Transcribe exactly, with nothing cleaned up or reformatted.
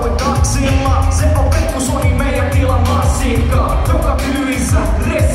kuin taksilla. Se on petkusoni meidän tilan massikka, joka kyyvissä resi.